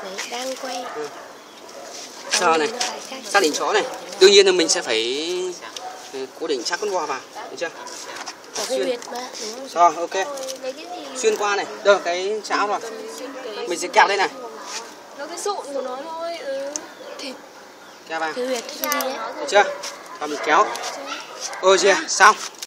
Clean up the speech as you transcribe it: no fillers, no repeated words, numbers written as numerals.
Đấy, đang quay. Giờ này, xác định chỗ này. Đương nhiên là mình sẽ phải cố định chắc con bò vào, được chưa? Có cái huyệt mà, đúng không? Rồi, ok. Xuyên qua này, đâu cái cháo rồi. Mình sẽ kẹp đây này. Nó cái sụn của nó thôi. Thịt. Kẹp vào. Cái huyệt cái gì ấy. Được chưa? Và mình kéo. Ôi chưa, xong.